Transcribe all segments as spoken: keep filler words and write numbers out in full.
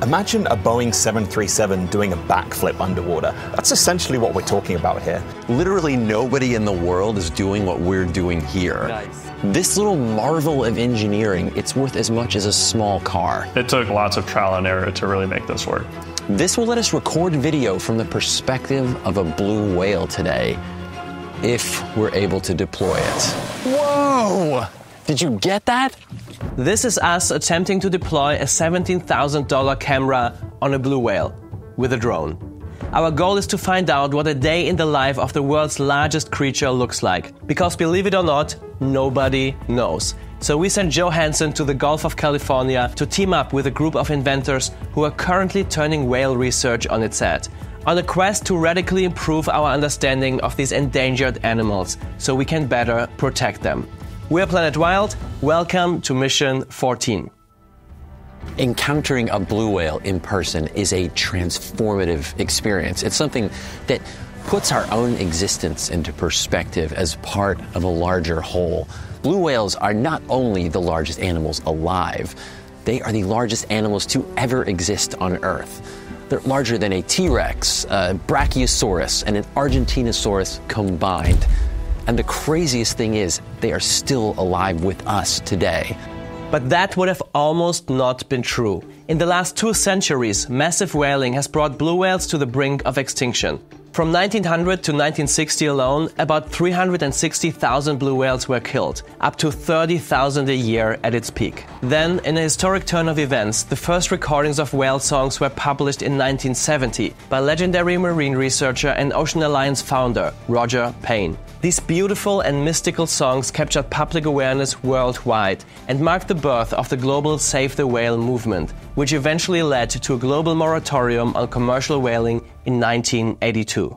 Imagine a Boeing seven thirty-seven doing a backflip underwater. That's essentially what we're talking about here. Literally nobody in the world is doing what we're doing here. Nice. This little marvel of engineering, it's worth as much as a small car. It took lots of trial and error to really make this work. This will let us record video from the perspective of a blue whale today, if we're able to deploy it. Whoa! Did you get that? This is us attempting to deploy a seventeen thousand dollar camera on a blue whale with a drone. Our goal is to find out what a day in the life of the world's largest creature looks like. Because believe it or not, nobody knows. So we sent Joe Hansen to the Gulf of California to team up with a group of inventors who are currently turning whale research on its head, on a quest to radically improve our understanding of these endangered animals so we can better protect them. We're Planet Wild. Welcome to Mission fourteen. Encountering a blue whale in person is a transformative experience. It's something that puts our own existence into perspective as part of a larger whole. Blue whales are not only the largest animals alive, they are the largest animals to ever exist on Earth. They're larger than a T-Rex, a Brachiosaurus, and an Argentinosaurus combined. And the craziest thing is, they are still alive with us today. But that would have almost not been true. In the last two centuries, massive whaling has brought blue whales to the brink of extinction. From nineteen hundred to nineteen sixty alone, about three hundred sixty thousand blue whales were killed, up to thirty thousand a year at its peak. Then, in a historic turn of events, the first recordings of whale songs were published in nineteen seventy by legendary marine researcher and Ocean Alliance founder, Roger Payne. These beautiful and mystical songs captured public awareness worldwide and marked the birth of the global Save the Whale movement, which eventually led to a global moratorium on commercial whaling in nineteen eighty-two.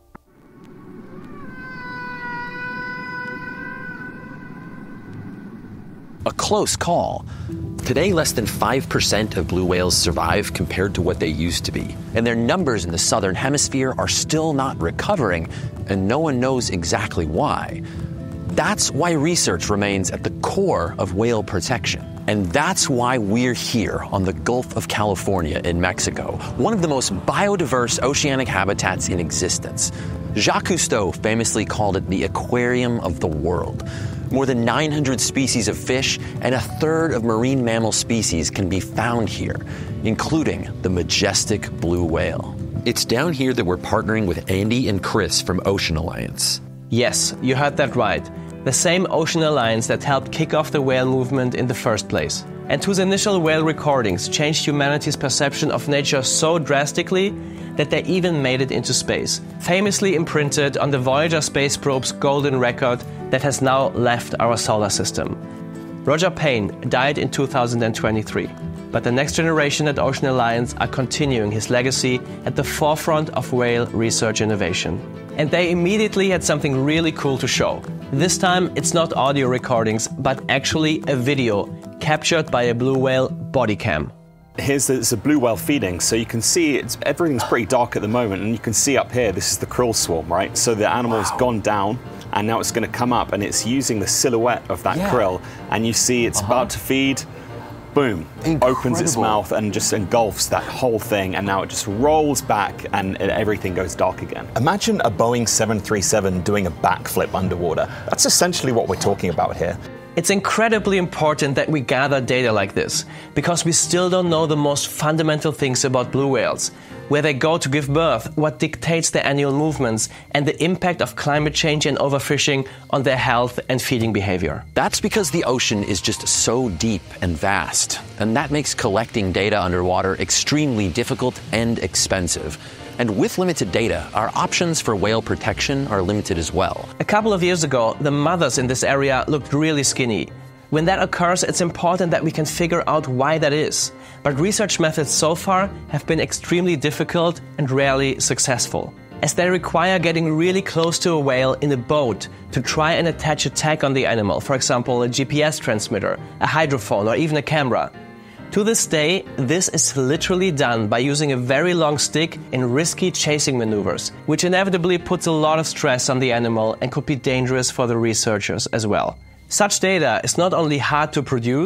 A close call. Today, less than five percent of blue whales survive compared to what they used to be. And their numbers in the southern hemisphere are still not recovering, and no one knows exactly why. That's why research remains at the core of whale protection. And that's why we're here on the Gulf of California in Mexico, one of the most biodiverse oceanic habitats in existence. Jacques Cousteau famously called it the aquarium of the world. More than nine hundred species of fish and a third of marine mammal species can be found here, including the majestic blue whale. It's down here that we're partnering with Andy and Chris from Ocean Alliance. Yes, you heard that right. The same Ocean Alliance that helped kick off the whale movement in the first place, and whose initial whale recordings changed humanity's perception of nature so drastically that they even made it into space, famously imprinted on the Voyager space probe's golden record that has now left our solar system. Roger Payne died in two thousand twenty-three, but the next generation at Ocean Alliance are continuing his legacy at the forefront of whale research innovation. And they immediately had something really cool to show. This time, it's not audio recordings, but actually a video captured by a blue whale body cam. Here's the, it's a blue whale feeding, so you can see it's, everything's pretty dark at the moment, and you can see up here, this is the krill swarm, right? So the animal's wow. gone down, and now it's going to come up, and it's using the silhouette of that yeah. krill, and you see it's uh-huh. about to feed, boom, Incredible. opens its mouth and just engulfs that whole thing, and now it just rolls back and everything goes dark again. Imagine a Boeing seven thirty-seven doing a backflip underwater. That's essentially what we're talking about here. It's incredibly important that we gather data like this, because we still don't know the most fundamental things about blue whales, where they go to give birth, what dictates their annual movements, and the impact of climate change and overfishing on their health and feeding behavior. That's because the ocean is just so deep and vast, and that makes collecting data underwater extremely difficult and expensive. And with limited data, our options for whale protection are limited as well. A couple of years ago, the mothers in this area looked really skinny. When that occurs, it's important that we can figure out why that is. But research methods so far have been extremely difficult and rarely successful, as they require getting really close to a whale in a boat to try and attach a tag on the animal, for example, a G P S transmitter, a hydrophone, or even a camera. To this day, this is literally done by using a very long stick in risky chasing maneuvers, which inevitably puts a lot of stress on the animal and could be dangerous for the researchers as well. Such data is not only hard to produce,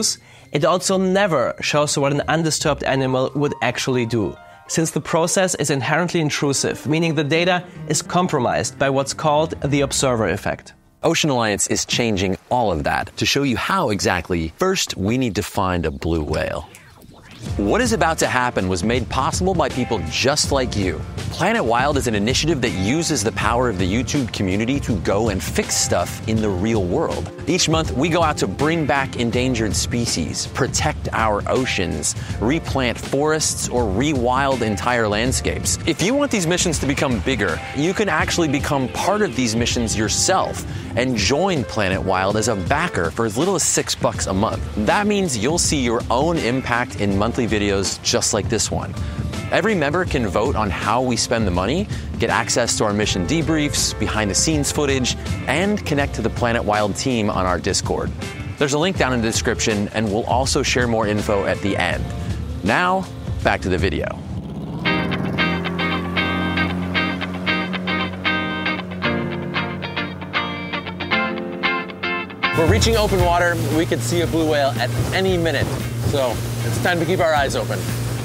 It also never shows what an undisturbed animal would actually do, since the process is inherently intrusive, meaning the data is compromised by what's called the observer effect. Ocean Alliance is changing all of that to show you how exactly. First, we need to find a blue whale. What is about to happen was made possible by people just like you. Planet Wild is an initiative that uses the power of the YouTube community to go and fix stuff in the real world. Each month, we go out to bring back endangered species, protect our oceans, replant forests, or rewild entire landscapes. If you want these missions to become bigger, you can actually become part of these missions yourself and join Planet Wild as a backer for as little as six bucks a month. That means you'll see your own impact in monthly videos just like this one. Every member can vote on how we spend the money, get access to our mission debriefs, behind-the-scenes footage, and connect to the Planet Wild team on our Discord. There's a link down in the description, and we'll also share more info at the end. Now, back to the video. We're reaching open water. We could see a blue whale at any minute, so it's time to keep our eyes open.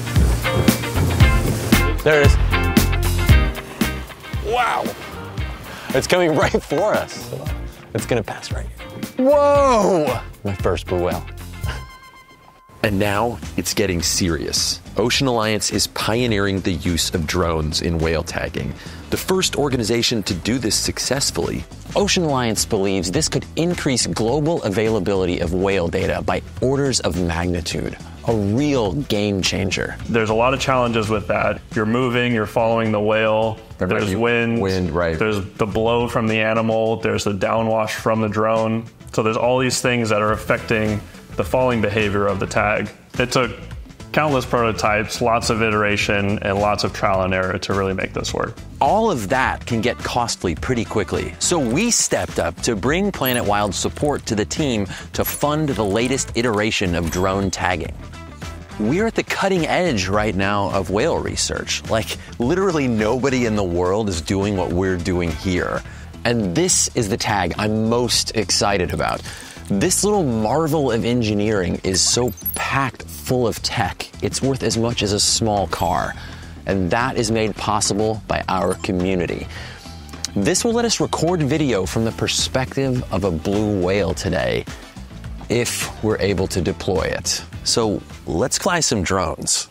There it is. Wow. It's coming right for us. It's gonna pass right here. Whoa! My first blue whale. And now it's getting serious. Ocean Alliance is pioneering the use of drones in whale tagging, the first organization to do this successfully. Ocean Alliance believes this could increase global availability of whale data by orders of magnitude. A real game changer. There's a lot of challenges with that. You're moving, you're following the whale, there's wind, wind, right. There's the blow from the animal, there's the downwash from the drone. So there's all these things that are affecting the falling behavior of the tag. It took countless prototypes, lots of iteration, and lots of trial and error to really make this work. All of that can get costly pretty quickly. So we stepped up to bring Planet Wild support to the team to fund the latest iteration of drone tagging. We're at the cutting edge right now of whale research. Like, literally nobody in the world is doing what we're doing here. And this is the tag I'm most excited about. This little marvel of engineering is so packed full of tech, it's worth as much as a small car. And that is made possible by our community. This will let us record video from the perspective of a blue whale today, if we're able to deploy it. So let's fly some drones.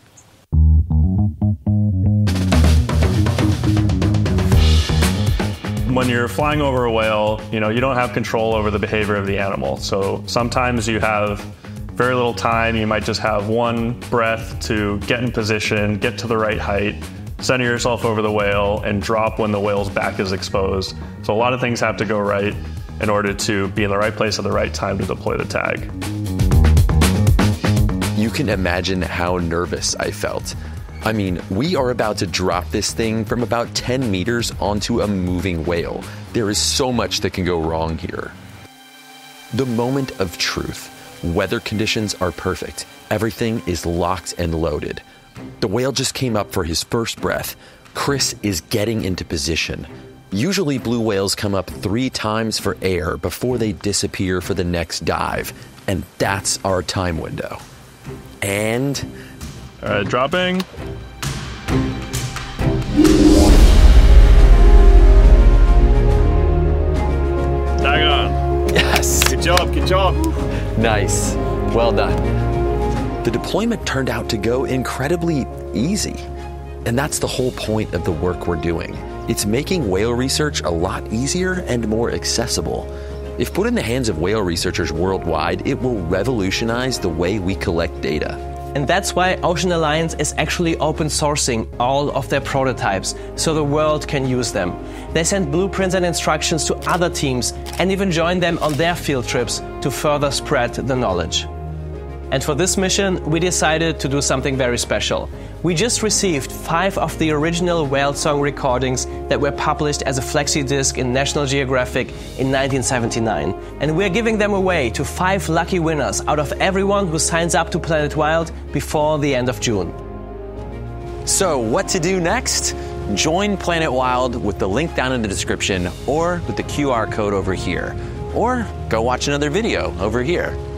When you're flying over a whale, you know, you don't have control over the behavior of the animal. So sometimes you have very little time. You might just have one breath to get in position, get to the right height, center yourself over the whale, and drop when the whale's back is exposed. So a lot of things have to go right in order to be in the right place at the right time to deploy the tag. You can imagine how nervous I felt. I mean, we are about to drop this thing from about ten meters onto a moving whale. There is so much that can go wrong here. The moment of truth. Weather conditions are perfect. Everything is locked and loaded. The whale just came up for his first breath. Chris is getting into position. Usually blue whales come up three times for air before they disappear for the next dive. And that's our time window. And... All right, dropping. Tag on. Yes. Good job, good job. Nice. Well done. The deployment turned out to go incredibly easy. And that's the whole point of the work we're doing. It's making whale research a lot easier and more accessible. If put in the hands of whale researchers worldwide, it will revolutionize the way we collect data. And that's why Ocean Alliance is actually open sourcing all of their prototypes, so the world can use them. They send blueprints and instructions to other teams and even join them on their field trips to further spread the knowledge. And for this mission, we decided to do something very special. We just received five of the original whale song recordings that were published as a flexi disc in National Geographic in nineteen seventy-nine. And we're giving them away to five lucky winners out of everyone who signs up to Planet Wild before the end of June. So what to do next? Join Planet Wild with the link down in the description or with the Q R code over here. Or go watch another video over here.